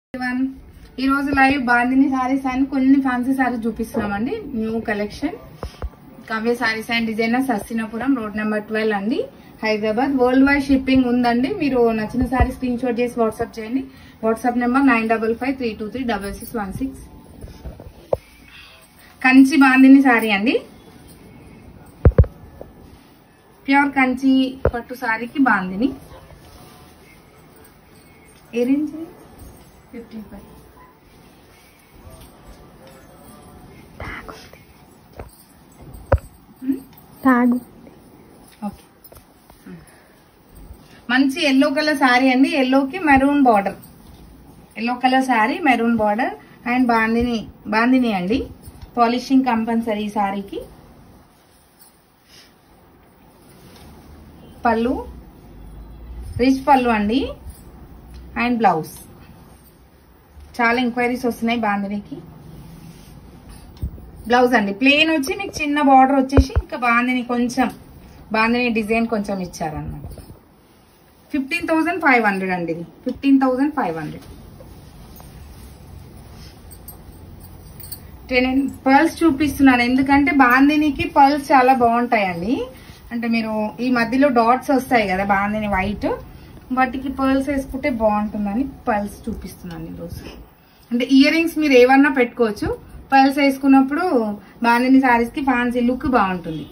ఈ రోజు live bandhani saris and కొన్ని ఫ్యాన్సీ సారీస్ చూపిస్తున్నామండి. New collection Kavya saris and designer Hastinapuram road number 12 అండి, హైదరాబాద్. వరల్డ్ వైడ్ షిప్పింగ్ ఉందండి. మీరు నచ్చిన సారీ స్క్రీన్ షాట్ చేసి వాట్సాప్ చేయండి. WhatsApp number 9553236616. కంచి బాందిని సారీ అండి, ప్యూర్ కంచి పట్టు సారీకి బాందిని. ఏ రేంజ్? 55. ఓకే, మంచి ఎల్లో కలర్ సారీ అండి. ఎల్లోకి maroon border, yellow colour sari maroon border and bandhani అండి. పాలిషింగ్ కంపల్సరీ సారీకి. పళ్ళు రిచ్ పళ్ళు అండి అండ్ బ్లౌజ్. చాలా ఎంక్వైరీస్ వస్తున్నాయి బాందినికి. బ్లౌజ్ అండి ప్లెయిన్ వచ్చి మీకు చిన్న బార్డర్ వచ్చేసి ఇంకా బాందిని కొంచెం బాందిని డిజైన్ కొంచెం ఇచ్చారన్నమాట. 15,500 అండి. ఇది 15,500. పర్ల్స్ చూపిస్తున్నాను ఎందుకంటే బాందినికి పర్ల్స్ చాలా బాగుంటాయండి. అంటే మీరు ఈ మధ్యలో డాట్స్ వస్తాయి కదా బాందిని వైట్, వాటికి పర్ల్స్ వేసుకుంటే బాగుంటుందని పర్ల్స్ చూపిస్తున్నాను ఈరోజు. అంటే ఇయర్ రింగ్స్ మీరు ఏమన్నా పెట్టుకోవచ్చు. పర్ల్స్ వేసుకున్నప్పుడు బాందిని సారీస్ కి ఫ్యాన్సీ లుక్ బాగుంటుంది.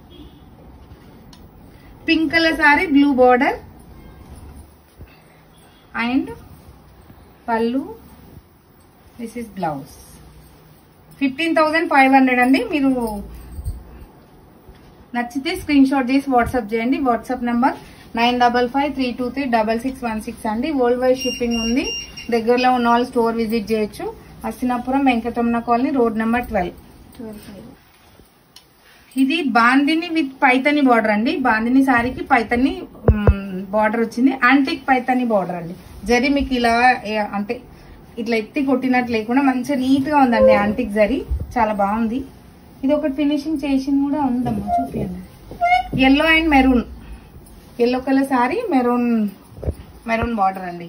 Pink colour sari, blue border and పళ్ళు. This is blouse. 15,500 అండి. మీరు నచ్చితే స్క్రీన్ షాట్ చేసి వాట్సాప్ చేయండి. వాట్సాప్ నెంబర్ 9553236616 అండి. వరల్డ్ వైడ్ షిప్పింగ్ ఉంది. దగ్గరలో ఉన్న వాళ్ళు స్టోర్ విజిట్ చేయొచ్చు. Hastinapuram Venkataramana colony road number 12. ఇది బాందిని విత్ పైతని బార్డర్ అండి. బాందిని సారీకి పైతని బార్డర్ వచ్చింది. యాంటిక్ పైతని బార్డర్ అండి. జరీ మీకు ఇలా అంటే ఇట్లా ఎత్తి కొట్టినట్టు లేకుండా మంచిగా నీట్ గా ఉందండి. యాంటిక్ జరీ చాలా బాగుంది. ఇది ఒకటి ఫినిషింగ్ చేసింది కూడా ఉందమ్మా, చూపించండి. Yellow and maroon, yellow colour sari maroon border అండి.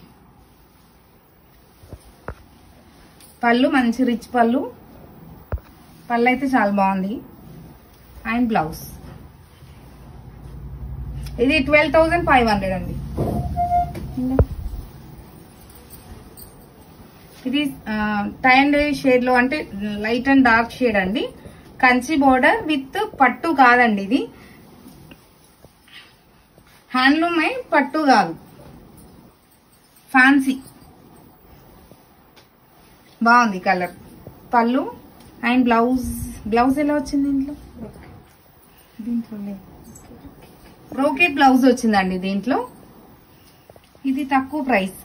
పళ్ళు మంచి రిచ్ పళ్ళు అయితే చాలా బాగుంది అండ్ బ్లౌజ్. ఇది 12,500 అండి. ఇది టైండ్ షేడ్ లో అంటే లైట్ అండ్ డార్క్ షేడ్ అండి. కంచి బోర్డర్ విత్ పట్టు కాదండి. ఇది హ్యాండ్లూమ్ పట్టు కాదు, ఫ్యాన్సీ. బాగుంది కలర్. పళ్ళు అండ్ బ్లౌజ్ ఎలా వచ్చింది దీంట్లో బ్రోకెట్ బ్లౌజ్ వచ్చిందండి దీంట్లో. ఇది తక్కువ ప్రైస్,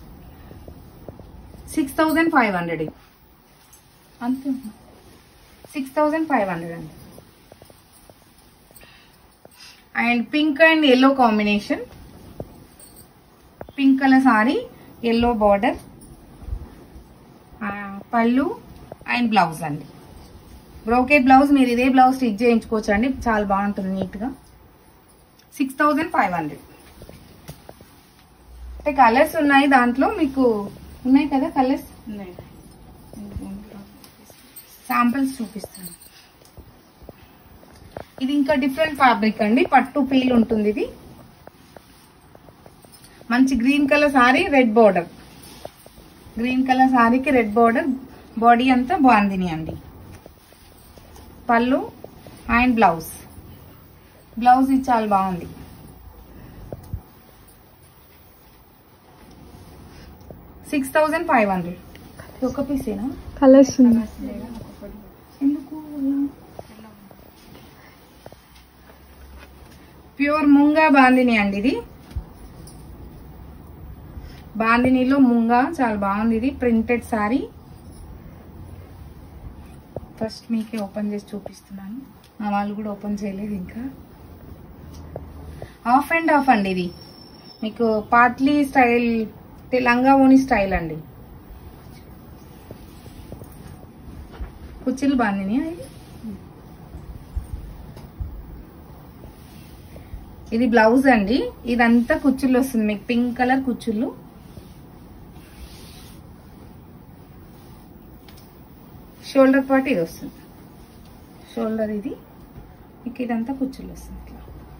6,500. అంతే, 6,500 అండి. And pink and yellow combination. Pink colour sari, yellow border, పళ్ళు అండ్ బ్లౌజ్ అండి. Brocade blouse. మీరు ఇదే బ్లౌజ్ స్టిచ్ చేయించుకోవచ్చు అండి, చాలా బాగుంటుంది నీట్ గా. 6,500. అంటే కలర్స్ ఉన్నాయి దాంట్లో. మీకు ఉన్నాయి కదా కలర్స్, ఉన్నాయి. శాంపిల్స్ చూపిస్తాను. ఇది ఇంకా డిఫరెంట్ ఫ్యాబ్రిక్ అండి. పట్టు పీల్ ఉంటుంది. ఇది మంచి green colour sari, red border. Green colour సారీకి రెడ్ బార్డర్. బాడీ అంతా బాందిని అండి. పళ్ళు అండ్ బ్లౌజ్. ఇది చాలా బాగుంది. 6,500. ఒక పీసేనా? కలర్స్ ఎందుకు? ప్యూర్ ముంగా బాందిని అండి. ఇది బాందినిలో ముంగా చాలా బాగుంది. ఇది ప్రింటెడ్ సారీ. ఫస్ట్ మీకే ఓపెన్ చేసి చూపిస్తున్నాను. మా వాళ్ళు కూడా ఓపెన్ చేయలేదు ఇంకా. హాఫ్ అండ్ హాఫ్ అండి. ఇది మీకు పార్ట్లీ స్టైల్, లంగా ఓని స్టైల్ అండి. కుచ్చిళ్ళు బాందిని. ఇది బ్లౌజ్ అండి. ఇదంతా కుచ్చుళ్ళు వస్తుంది మీకు, పింక్ కలర్ కుచ్చుళ్ళు. షోల్డర్ పార్ట్ ఇది వస్తుంది, షోల్డర్ ఇది మీకు ఇదంతా కుచ్చులు వస్తుంది ఇట్లా.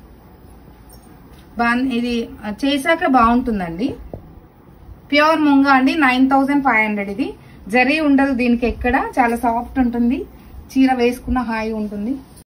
ఇది చేశాక బాగుంటుందండి. ప్యూర్ ముంగా అండి, 9500 ఇది. జరీ ఉండదు దీనికి ఎక్కడ, చాలా సాఫ్ట్ ఉంటుంది, చీర వేసుకున్న హాయి ఉంటుంది.